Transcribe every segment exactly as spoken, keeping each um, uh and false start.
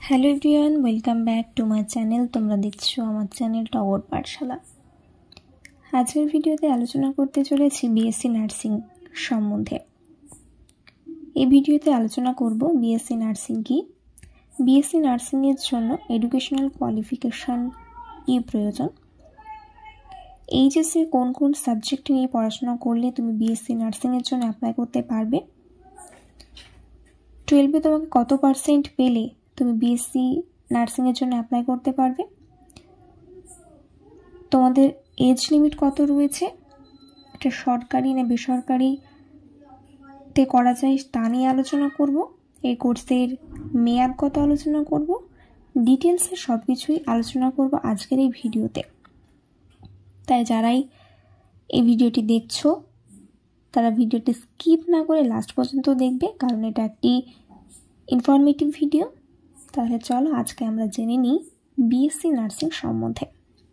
Hello everyone, welcome back to my channel. তোমরা দেখছো আমার চ্যানেল টগর পাঠশালা। আজকের ভিডিওতে আলোচনা করতে চলেছি বিএসসি নার্সিং সম্বন্ধে। এই ভিডিওতে আলোচনা করব বিএসসি নার্সিং কি, বিএসসি নার্সিংয়ের জন্য এডুকেশনাল কোয়ালিফিকেশন কি প্রয়োজন, এইচএসসি কোন কোন সাবজেক্ট নিয়ে পড়াশোনা করলে তুমি বিএসসি নার্সিংয়ের জন্য অ্যাপ্লাই করতে পারবে, টুয়েলভে তোমাকে কত পার্সেন্ট পেলে তুমি বিএসসি নার্সিংয়ের জন্য অ্যাপ্লাই করতে পারবে, তোমাদের এজ লিমিট কত রয়েছে, এটা সরকারি না বেসরকারিতে করা যায় তা নিয়ে আলোচনা করব, এই কোর্সের মেয়াদ কত আলোচনা করব, ডিটেলসে সব কিছুই আলোচনা করব আজকের এই ভিডিওতে। তাই যারাই এই ভিডিওটি দেখছো তারা ভিডিওটি স্কিপ না করে লাস্ট পর্যন্ত দেখবে, কারণ এটা একটি ইনফরমেটিভ ভিডিও। তাহলে চলো আজকে আমরা জেনে নিই বিএসসি নার্সিং সম্বন্ধে।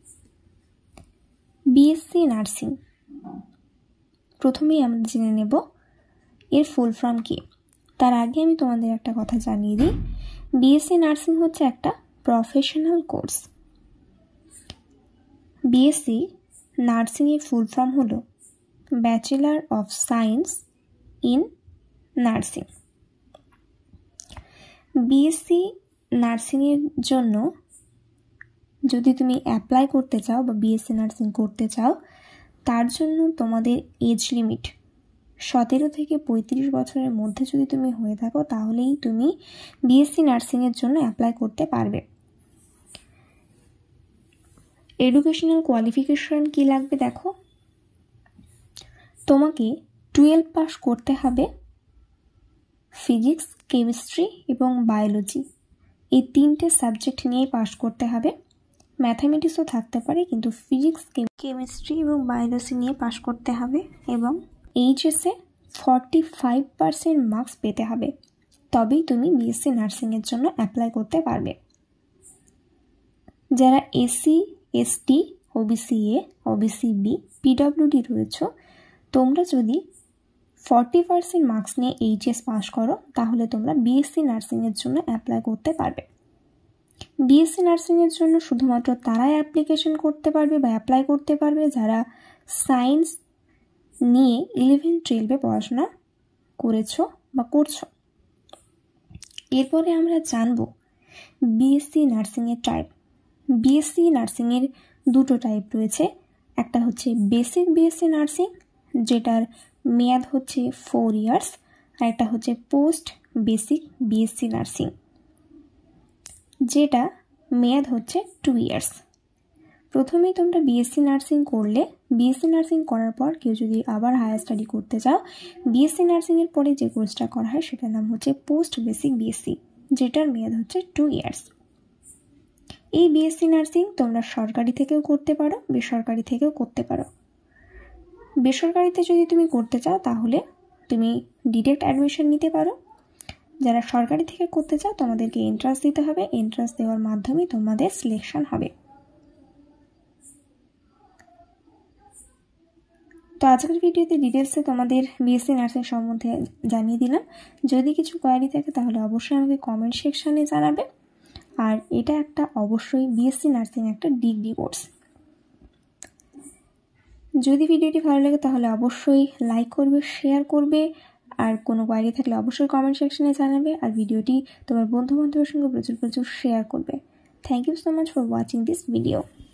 বিএসসি নার্সিং প্রথমেই আমরা জেনে নেব এর ফুল ফর্ম কি। তার আগে আমি তোমাদের একটা কথা জানিয়ে দিই, বিএসসি নার্সিং হচ্ছে একটা প্রফেশনাল কোর্স। বিএসসি নার্সিংয়ের ফুল ফর্ম হলো bachelor of science in nursing. BSc নার্সিংয়ের জন্য যদি তুমি অ্যাপ্লাই করতে চাও বা বিএসসি নার্সিং করতে চাও, তার জন্য তোমাদের এজ লিমিট সতেরো থেকে পঁয়ত্রিশ বছরের মধ্যে যদি তুমি হয়ে থাকো তাহলেই তুমি বিএসসি নার্সিংয়ের জন্য অ্যাপ্লাই করতে পারবে। এডুকেশনাল কোয়ালিফিকেশন কি লাগবে দেখো, তোমাকে টুয়েলভ পাস করতে হবে, ফিজিক্স, কেমিস্ট্রি এবং বায়োলজি এই তিনটে সাবজেক্ট নিয়ে পাস করতে হবে। ম্যাথামেটিক্সও থাকতে পারে, কিন্তু ফিজিক্স, কেমিস্ট্রি এবং বায়োলজি নিয়ে পাস করতে হবে এবং এইচএসে ফর্টি ফাইভ পার্সেন্ট মার্কস পেতে হবে, তবেই তুমি বিএসসি নার্সিংয়ের জন্য অ্যাপ্লাই করতে পারবে। যারা SC, ST, OBC A, OBC B, PWD রয়েছে, তোমরা যদি ফর্টি পার্সেন্ট মার্কস নিয়ে এইচএস পাস করো তাহলে তোমরা বিএসসি নার্সিংয়ের জন্য অ্যাপ্লাই করতে পারবে। বিএসসি নার্সিংয়ের জন্য শুধুমাত্র তারাই অ্যাপ্লিকেশন করতে পারবে বা অ্যাপ্লাই করতে পারবে যারা সায়েন্স নিয়ে ইলেভেন টুয়েলভে পড়াশোনা করেছো বা করছো। এরপরে আমরা জানব বিএসসি নার্সিংয়ের টাইপ। বিএসসি নার্সিংয়ের দুটো টাইপ রয়েছে, একটা হচ্ছে বেসিক বিএসসি নার্সিং যেটার মেয়াদ হচ্ছে ফোর ইয়ার্স, আর একটা হচ্ছে পোস্ট বেসিক বিএসসি নার্সিং যেটা মেয়াদ হচ্ছে টু ইয়ার্স। প্রথমেই তোমরা বিএসসি নার্সিং করলে, বিএসসি নার্সিং করার পর কেউ যদি আবার হায়ার স্টাডি করতে চাও, বিএসসি নার্সিংয়ের পরে যে কোর্সটা করা হয় সেটার নাম হচ্ছে পোস্ট বেসিক বিএসসি যেটার মেয়াদ হচ্ছে টু ইয়ার্স। এই বিএসসি নার্সিং তোমরা সরকারি থেকেও করতে পারো, বেসরকারি থেকেও করতে পারো। বেসরকারিতে যদি তুমি করতে চাও তাহলে তুমি ডিরেক্ট অ্যাডমিশন নিতে পারো। যারা সরকারি থেকে করতে চাও তোমাদেরকে এন্ট্রান্স দিতে হবে, এন্ট্রান্স দেওয়ার মাধ্যমে তোমাদের সিলেকশন হবে। তো আজকের ভিডিওতে ডিটেলসে তোমাদের বিএসসি নার্সিং সম্বন্ধে জানিয়ে দিলাম। যদি কিছু কোয়ারি থাকে তাহলে অবশ্যই আমাকে কমেন্ট সেকশনে জানাবে। আর এটা একটা অবশ্যই বিএসসি নার্সিং একটা ডিগ্রি কোর্স। যদি ভিডিওটি ভালো লাগে তাহলে অবশ্যই লাইক করবে, শেয়ার করবে, আর কোনো কোয়ারি থাকলে অবশ্যই কমেন্ট সেকশনে জানাবে। আর ভিডিওটি তোমার বন্ধু বান্ধবের সঙ্গে প্রচুর প্রচুর শেয়ার করবে। Thank you so much for watching this video.